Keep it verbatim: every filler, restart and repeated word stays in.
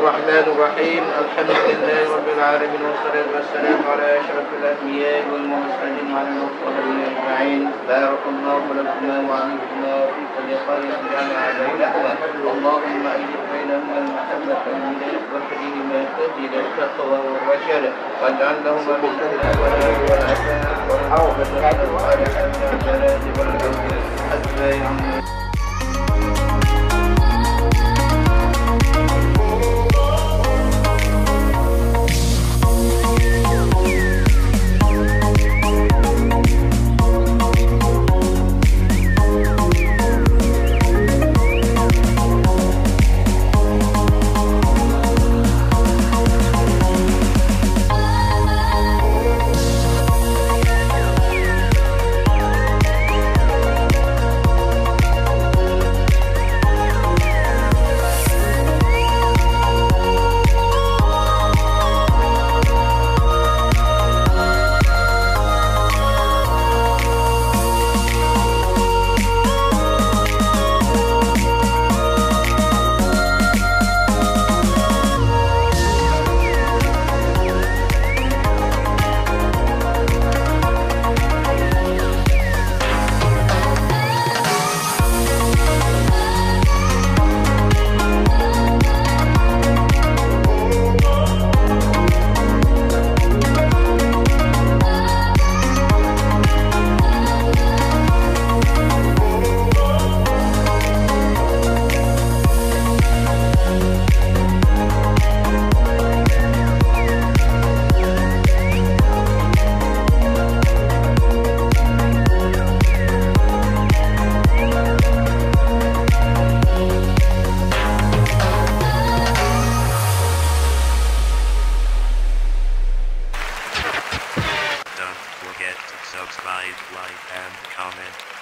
الرحمن الرحيم. الحمد لله رب العالمين، والصلاة والسلام على أشرف الأنبياء والمرسلين وعلى المرسلين أجمعين. بارك الله لكما وعنكما في كل خير جمع بينهما. اللهم ألف بينهما المحبة والهديهما سبيل التقوى والرشاد، واجعل لهما من الولاء والعفاف والحوبة والصالحة والجلال والجود حتى يعمل. Don't forget to subscribe, like and comment.